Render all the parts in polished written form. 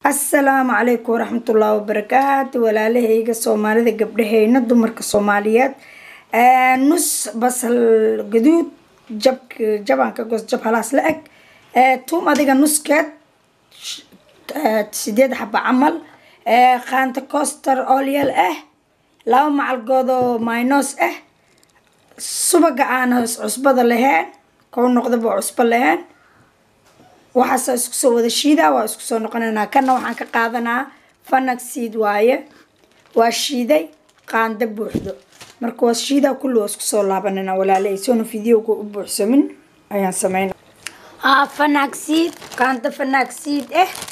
السلام عليكم ورحمة الله وبركاته ولا لهيجا صومالي ذا قبلها ندو مرك الصوماليات نص بصل جدود جبان كجوز جب خلاص لأك توم أديك نص كات سديد حبة عمل خانة كوستر أوليال لو مع الجودو ماينوس سبق أنا عصبة لهان كون نقدر عصبة لهان waxaa isku soo wada shiida waa isku soo noqonana kana waxaan ka qaadanaa fanaxseed waaye waa shiiday qaanda buuxdo marka waa shiida kullu isku soo laabanana walaalay soo fiidiyowga u buuxsamin ayaan sameeynaa fanaxseed qaanda fanaxseed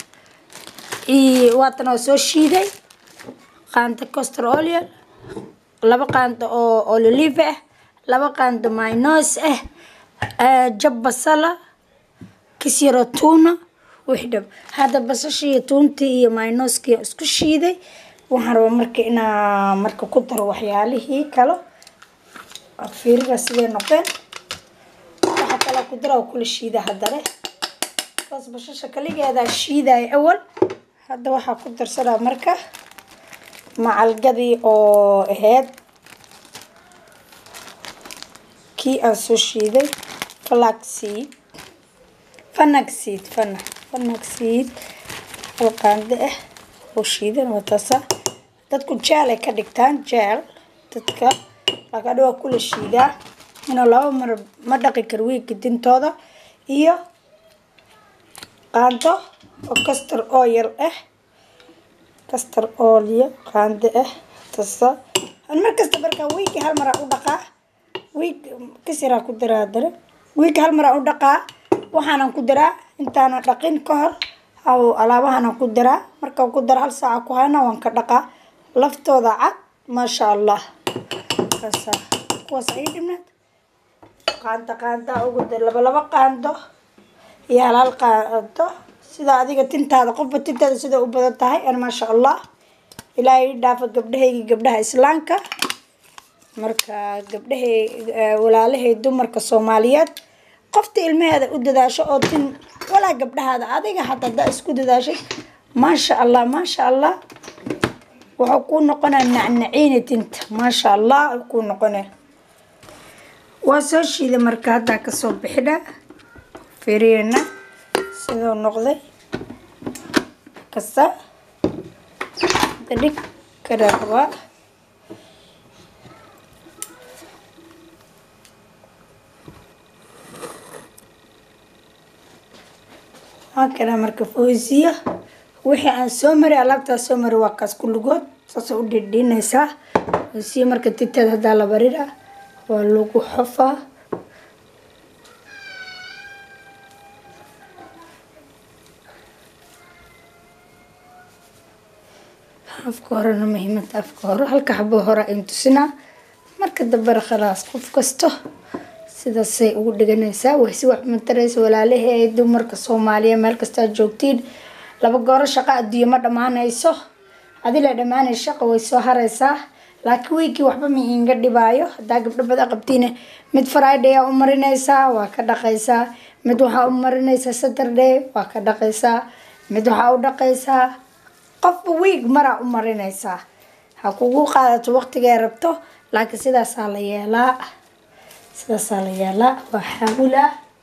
waatan soo shiiday qaanda castor oil laba qaanda oo olive laba qaanda mayonnaise jab basala كسيرة تونة وحدة هذا بس شيء تونتي ماينوسكي اسكو شيدي وحنا مركينا مركو كتر وحيالي هي كلو أفير رسلي نقين وحتى لو كتر وكل شيء ده هدره بس شكلي هذا الشيء ده أول هذا واحد كتر سلا مركه مع القدي أو هاد كي أسو شيدي فلاكسيد فنكسيد فنكسيد القاندة وشيدا وتصا تدكو جال كدكتان جال تدكا لكادوا كل الشيدا هنا لو مدقي كروي كدين تودا إيو قاندة وكستر أويل كستر أويل قاندة تصا المركز تبركا ويك هالمرة أودقا ويك كسيرا كدرا در ويك هالمرة أودقا waxaan ku diraa intaan dhaqin ka hor aw alaabahan ku diraa marka ku dar hal saac ku hayna waan ka dhaqaa laftooda cad ma sha Allah kasa kuwaas ay dhimnad qaanta ugu dir laba qaando iyo hal qaando sida adiga tintaada qofba tintaada sida u badan tahay ma sha Allah ilaahay dhaafa gabdhaha islaamka marka gabdhaha walaalahay dumarka Soomaaliyeed قفت المهذا ودداشة أوتين ولا قبل هذا هذا حتى دا اسكو دداشة ما شاء الله وحكون نقنا نعنعين تنت ما شاء الله يكون نقنا واسوشي إذا مركات داك الصوب بحدا فيرينا سيدو نقضي كسا دلك كرهوا هكذا مركب فوزية وحي عن سومري علبتها سومري واقاس كل قد ساسا ودي نسا فوزية مركب تتاد هدا لبريرا واللوغو حفا أفكارنا مهمة أفكار هلك حبو هورا انتسنا مركب دبر خلاص قف كستو sida say ugu dhiganaysaa way si wax mantareys walaalahay dumarka Soomaaliya meel kasta joogtiin laba goor shaqo adiyo ma dhamaanayso adila dhamaanay shaqo way soo haraysaa laakiin weekii waxba ma inga dhibaayo hadaa gabdho badan qabtiin mid Friday u marinaysaa waa ka dhaqaysaa mid waxa u marinaysaa Saturday waa ka dhaqaysaa mid waxa u dhaqaysaa qofba week mara u marinaysaa ha kugu qaadato waqtiga rabto laakiin sidaas la yeelaa سلسلة لا وحاول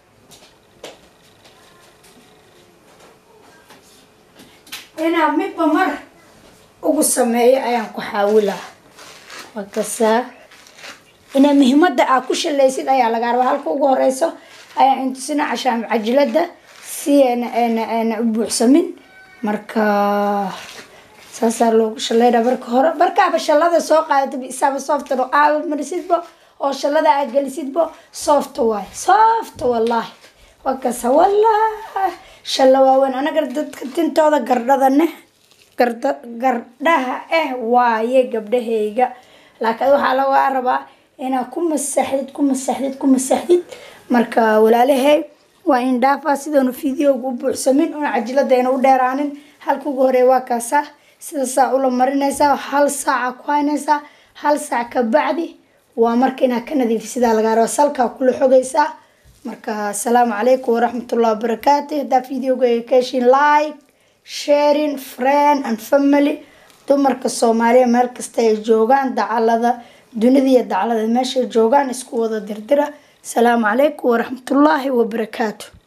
أنا مر وقسمي أيام كحاولة وكسا أنا مهمة دا أكوش اللي يصير أي على جارو هالكو جوريسو أي أنت سنة عشان عجلة ده أنا أبو حسمين مركا ساسر لو شلي ده بركة بشلة ده سوق تبي سام صوفت رو مرسيد بو oo shalada aad galisidbo soft wallahi wakasa wallahi shalawawan anaga dadka tintooda gardadana gardhaha waaye gabdhahayga laakiin waxa laga rabaa ina ku masaxdid marka walaalahay waa in dhaafa sidoo fiidiyowga u buuxsamin oo cajiladeena u dheeraanin halka ugu hore waa kaasa sida saa u la marinaysa hal saac ku haynaysa hal saac ka bacdi ومركنا كندي في سيدا لغارو سالكا كل حوغيسا مركا السلام عليكم ورحمة الله وبركاته دا فيديو كاشين لايك sharing friend and family dumarka Soomaaliya meel kasta ay joogaan dacalada dunida iyo dacalada meesha joogaan isku wada dirdira. Salaamu calaykum waraxmatullaahi wabarakaatuh.